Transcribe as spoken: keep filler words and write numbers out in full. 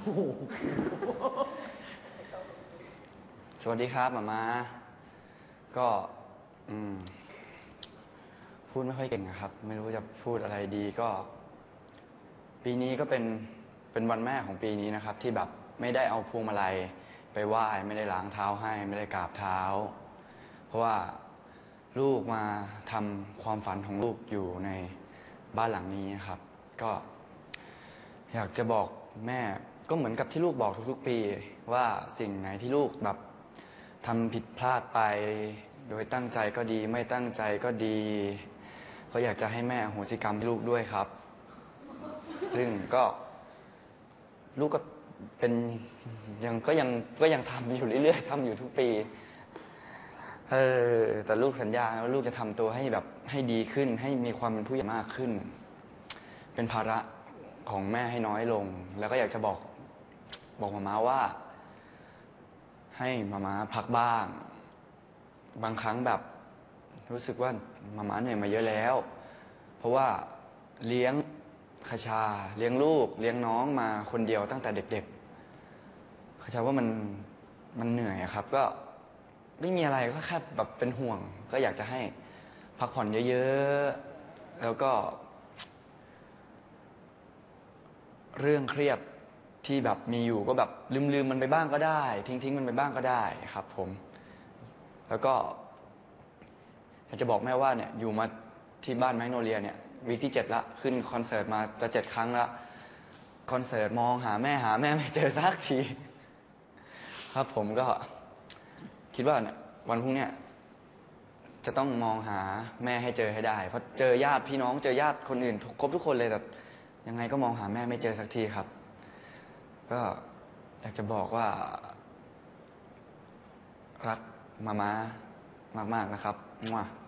สวัสดีครับหมามาก็อืมพูดไม่ค่อยเก่งนะครับไม่รู้จะพูดอะไรดีก็ปีนี้ก็เป็นเป็นวันแม่ของปีนี้นะครับที่แบบไม่ได้เอาพวงมาลัยไปไหว้ไม่ได้ล้างเท้าให้ไม่ได้กราบเท้าเพราะว่าลูกมาทำความฝันของลูกอยู่ในบ้านหลังนี้ครับก็อยากจะบอกแม่ก็เหมือนกับที่ลูกบอกทุกๆปีว่าสิ่งไหนที่ลูกแบบทำผิดพลาดไปโดยตั้งใจก็ดีไม่ตั้งใจก็ดีก็อยากจะให้แม่อโหสิกรรมให้ลูกด้วยครับซึ่งก็ลูกก็เป็นยังก็ยังก็ยังทำอยู่เรื่อยๆทำอยู่ทุกปีเออแต่ลูกสัญญาว่าลูกจะทำตัวให้แบบให้ดีขึ้นให้มีความเป็นผู้ใหญ่มากขึ้นเป็นภาระของแม่ให้น้อยลงแล้วก็อยากจะบอกบอกมาม่าว่าให้มาม่าพักบ้างบางครั้งแบบรู้สึกว่ามาม่าเหนื่อยมาเยอะแล้วเพราะว่าเลี้ยงคชาเลี้ยงลูกเลี้ยงน้องมาคนเดียวตั้งแต่เด็กๆคชาว่ามันมันเหนื่อยครับก็ไม่มีอะไรก็แค่แบบเป็นห่วงก็อยากจะให้พักผ่อนเยอะๆแล้วก็เรื่องเครียดที่แบบมีอยู่ก็แบบลืมๆมันไปบ้างก็ได้ทิ้งๆมันไปบ้างก็ได้ครับผมแล้วก็อยากจะบอกแม่ว่าเนี่ยอยู่มาที่บ้านแมกโนเลียเนี่ยวีคที่เจ็ดละขึ้นคอนเสิร์ตมาจะเจ็ดครั้งละคอนเสิร์ตมองหาแม่หาแม่ไม่เจอสักทีครับผมก็คิดว่าเนี่ยวันพรุ่งนี้จะต้องมองหาแม่ให้เจอให้ได้เพราะเจอญาติพี่น้องเจอญาติคนอื่นครบทุกคนเลยแต่ยังไงก็มองหาแม่ไม่เจอสักทีครับก็อยากจะบอกว่ารักมาม่ามากๆนะครับ